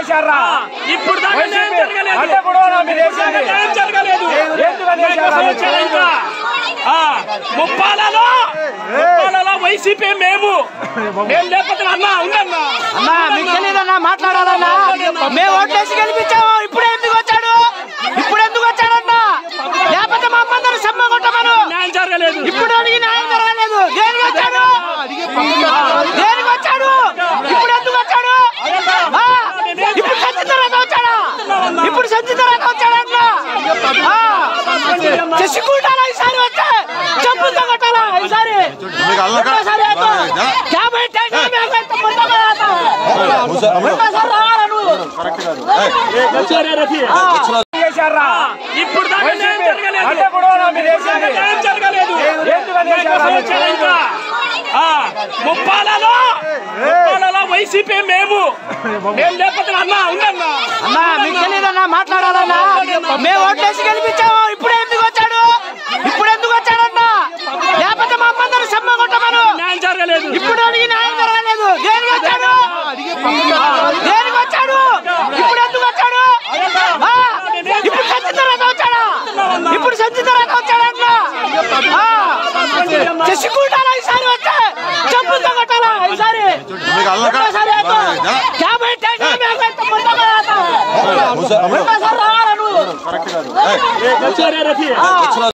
ఇప్పుడు ముప్పాలలో వైసీపీ మేము లేకపోతే అన్నా ఉండన్నా అన్నా మీకు తెలియదన్నా మాట్లాడాలన్నా మేము ఓట్లేసి గెలిపించాము ఇప్పుడు ఎందుకు వచ్చాడు లేకపోతే మా అమ్మందరూ సమ్మ కొట్టమను న్యాయం జరగలేదు ఇప్పుడు అడిగి న్యాయం జరగలేదు దేనికి వచ్చాడు ఇప్పుడు ఎందుకు వచ్చాడు ఇప్పుడు సంచి తర్వాత వచ్చాడా చేసుకుంటారా ఈసారి వచ్చే చెప్పుతో కొట్టాలా ఈసారి ఇప్పుడు జరగలేదు ముప్పాలలో వైసీపీ మేము లేకపోతే అన్నా ఉండన్నా అన్నా మీకు తెలియదన్నా మాట్లాడాలన్నా మేము ఓట్లేసి గెలిపించాము ఇప్పుడు ఎందుకు వచ్చాడన్నా లేకపోతే మా అమ్మందరూ సమ్మ కొట్టమను న్యాయం జరగలేదు ఇప్పుడు అడిగి న్యాయం జరగలేదు దేనికి వచ్చాడు ఇప్పుడు ఎందుకు వచ్చాడు ఇప్పుడు సంచి తర్వాత వచ్చాడా చేసుకుంటారా ఈసారి వచ్చే చెప్పుతో కొట్టాలా ఈసారి ఇప్పుడు